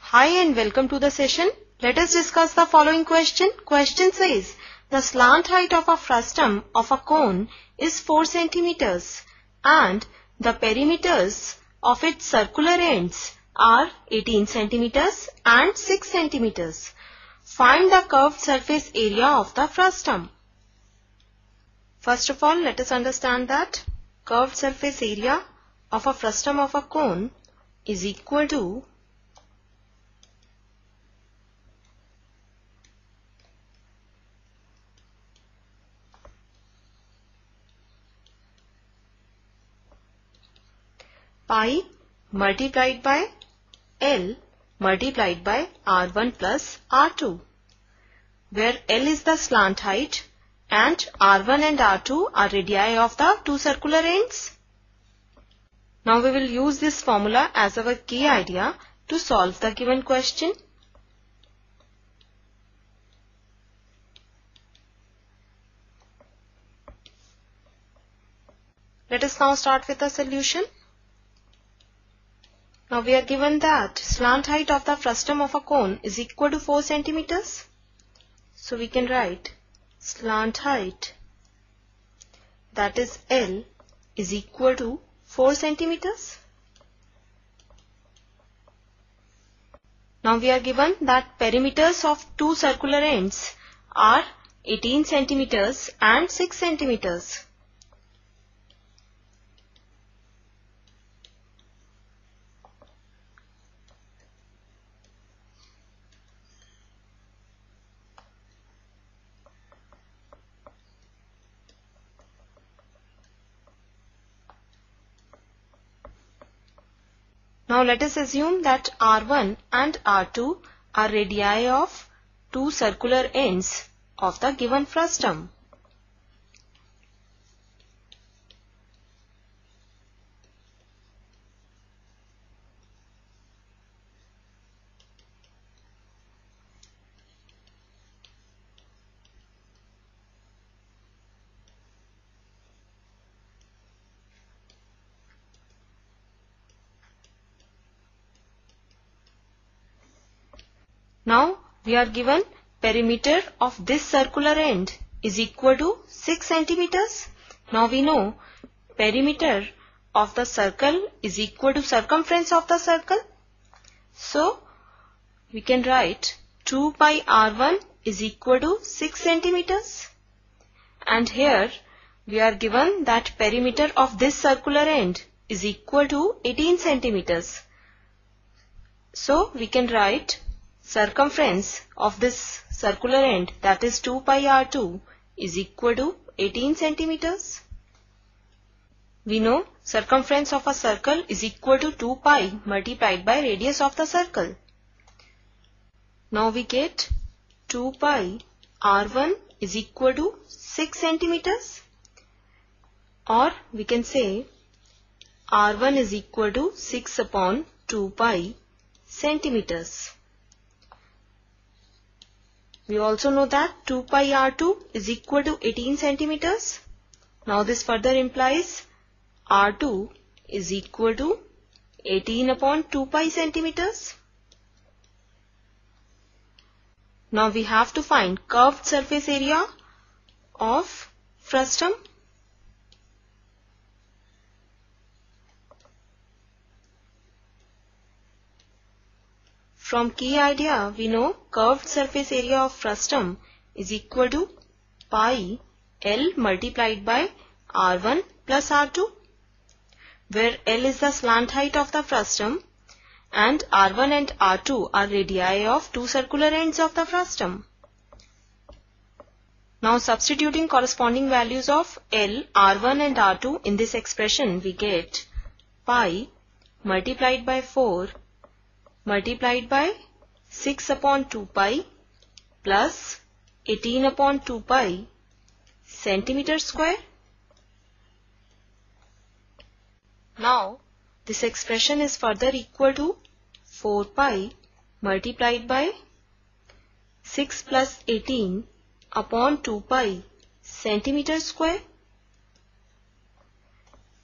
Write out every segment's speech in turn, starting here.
Hi and welcome to the session. Let us discuss the following question. Question says, the slant height of a frustum of a cone is 4 centimeters and the perimeters of its circular ends are 18 centimeters and 6 centimeters. Find the curved surface area of the frustum. First of all, let us understand that curved surface area of a frustum of a cone is equal to pi multiplied by L multiplied by R1 plus R2, where L is the slant height and R1 and R2 are radii of the two circular ends. Now we will use this formula as our key idea to solve the given question. Let us now start with the solution. Now we are given that slant height of the frustum of a cone is equal to 4 centimeters. So we can write slant height, that is L, is equal to 4 centimeters. Now we are given that perimeters of two circular ends are 18 centimeters and 6 centimeters. Now let us assume that R1 and R2 are radii of two circular ends of the given frustum. Now we are given perimeter of this circular end is equal to 6 centimeters. Now we know perimeter of the circle is equal to circumference of the circle. So we can write 2 pi R1 is equal to 6 centimeters. And here we are given that perimeter of this circular end is equal to 18 centimeters. So we can write circumference of this circular end, that is 2 pi R2, is equal to 18 centimeters. We know circumference of a circle is equal to 2 pi multiplied by radius of the circle. Now we get 2 pi R1 is equal to 6 centimeters, or we can say R1 is equal to 6 upon 2 pi centimeters. We also know that 2 pi R2 is equal to 18 centimeters. Now this further implies R2 is equal to 18 upon 2 pi centimeters. Now we have to find curved surface area of frustum. From key idea, we know curved surface area of frustum is equal to pi L multiplied by R1 plus R2, where L is the slant height of the frustum and R1 and R2 are radii of two circular ends of the frustum. Now substituting corresponding values of L, R1 and R2 in this expression, we get pi multiplied by 4 multiplied by 6 upon 2 pi plus 18 upon 2 pi centimeter square. Now this expression is further equal to 4 pi multiplied by 6 plus 18 upon 2 pi centimeter square.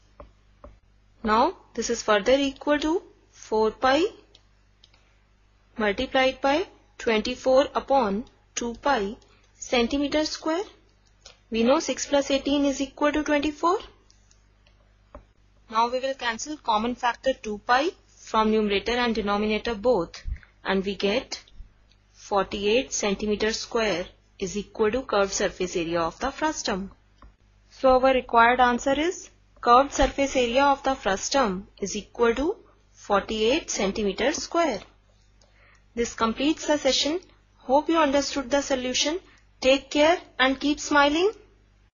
Now this is further equal to 4 pi multiplied by 24 upon 2 pi centimeter square. We know 6 plus 18 is equal to 24. Now we will cancel common factor 2 pi from numerator and denominator both, and we get 48 centimeter square is equal to curved surface area of the frustum. So our required answer is curved surface area of the frustum is equal to 48 centimeter square. This completes the session. Hope you understood the solution. Take care and keep smiling.